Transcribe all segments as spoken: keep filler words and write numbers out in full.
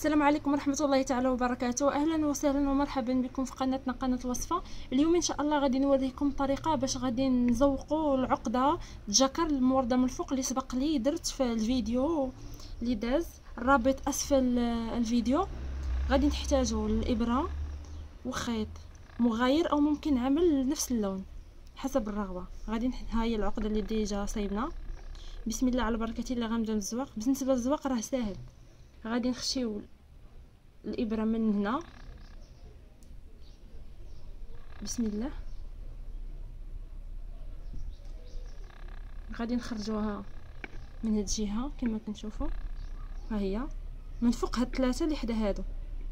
السلام عليكم ورحمه الله تعالى وبركاته. اهلا وسهلا ومرحبا بكم في قناتنا قناه الوصفه. اليوم ان شاء الله غادي نوريكم طريقه باش غادي نزوقوا العقده الجكر المورده من الفوق اللي سبق لي درت في الفيديو اللي داز، الرابط اسفل الفيديو. غادي نحتاجوا الابره وخيط مغاير او ممكن عمل نفس اللون حسب الرغبه. غادي ها هي العقده اللي ديجا صايبنا. بسم الله على بركه الله. غنبداو نزوق. بالنسبه للزواق راه ساهل. غادي نخشيو الابره من هنا، بسم الله. غادي نخرجوها من هاد الجهه كما كنشوفوا، ها هي من فوق هاد الثلاثه اللي حدا هادو.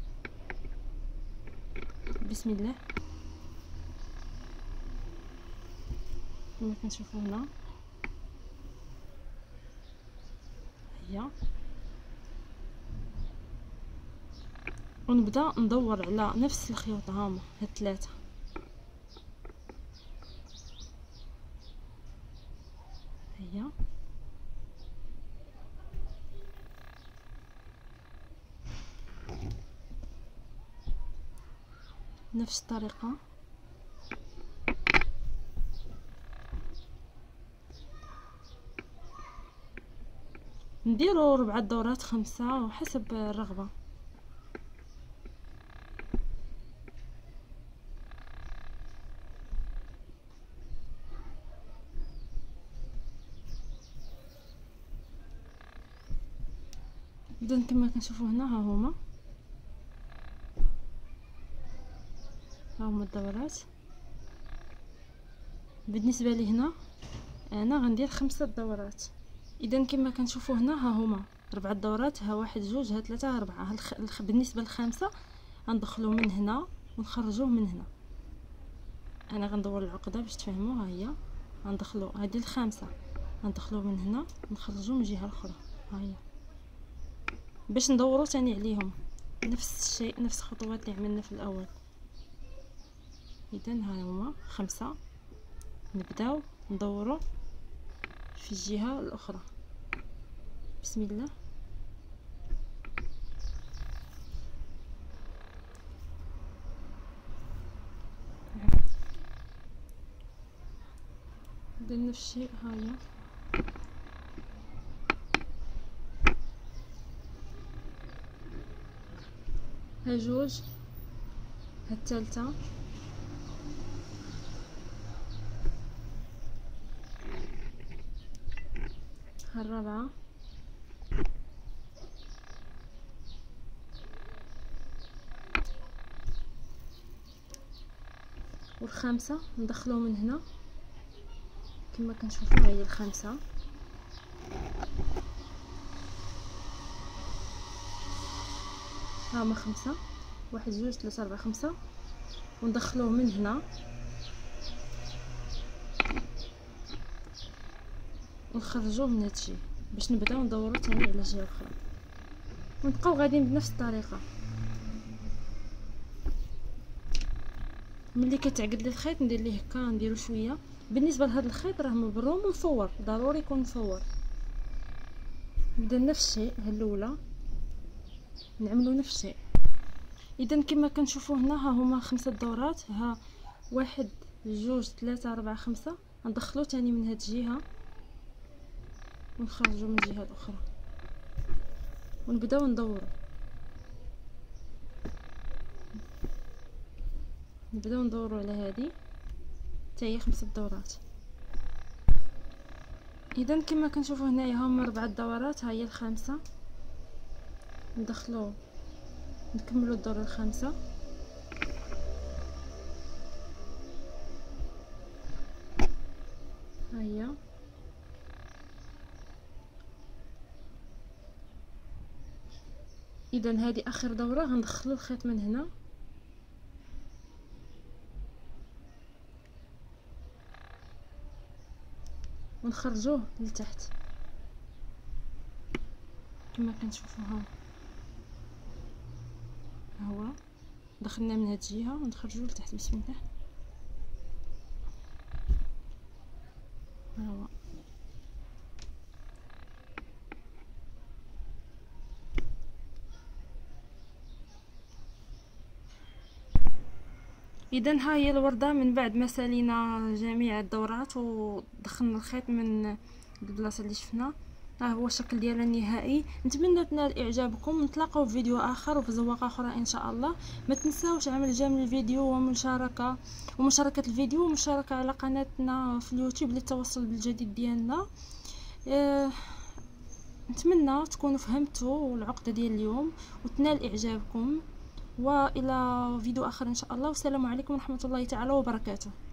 بسم الله كما كنشوفوا هنا هي. ونبدا ندور على نفس الخيوط، هاهما هاد الثلاثه. هي نفس الطريقه. نديرو ربعة دورات خمسة وحسب الرغبه. اذا كما كنشوفوا هنا ها هما ها هما الدورات. بالنسبه لي هنا انا غندير خمسة دورات. اذا كما كنشوفوا هنا ها هما ربعة دورات، ها واحد جوج ها ثلاثة ها أربعة. ها الخ... بالنسبه للخامسه غندخلو من هنا ونخرجوه من هنا. انا غندور العقده باش تفهموا. ها هي غندخلو هذه الخامسه، غندخلو من هنا ونخرجوه من الجهه الاخرى. ها هي باش ندورو تاني عليهم نفس الشيء، نفس الخطوات اللي عملنا في الاول. اذا ها هما خمسه. نبداو ندورو في الجهه الاخرى. بسم الله. ندير نفس الشيء. ها هي ها جوج، ها الثالثه، ها الرابعه، والخامسه. ندخلوه من هنا كما كنشوفوا. ها هي الخامسه. ها هما خمسه، واحد جوج ثلاثة أربعة خمسة. وندخلوه من هنا ونخرجوه من هاد الشيء باش نبداو ندورو تاني على الجهه الاخرى. ونبقاو غاديين بنفس الطريقه. ملي كتعقد لي الخيط ندير ليه هكا، نديرو شويه. بالنسبه لهذا الخيط راه مبروم ومفور، ضروري يكون مفور. نبدا نفس الشيء. ها الاولى نعملو نفس الشيء. اذا كما كنشوفوا هنا ها هما خمسة دورات. ها واحد جوج ثلاثة أربعة خمسة. ندخلو تاني من هاد الجهه ونخرجو من الجهه الاخرى ونبداو ندورو. نبداو ندورو على هذه حتى هي خمسة دورات. اذا كما كنشوفوا هنايا هما ربعة دورات. ها هي الخامسه. ندخلو نكملو الدوره الخامسه. ها هي اذا هذه اخر دوره. غندخلو الخيط من هنا ونخرجوه لتحت كما كنشوفوا. ها هو دخلنا من هاد الجهه ونخرجوه لتحت. بسم الله. ها هو اذا ها هي الورده من بعد ما سالينا جميع الدورات ودخلنا الخيط من البلاصه اللي شفنا. ها هو الشكل ديالها النهائي. نتمنى تنال اعجابكم. نتلاقاو في فيديو اخر وفي زواقه اخرى ان شاء الله. ما تنساوش عمل جيم للفيديو ومشاركه ومشاركه الفيديو ومشاركه على قناتنا في اليوتيوب للتوصل بالجديد ديالنا. أه نتمنى تكونوا فهمتوا العقده ديال اليوم وتنال اعجابكم، والى فيديو اخر ان شاء الله. والسلام عليكم ورحمه الله تعالى وبركاته.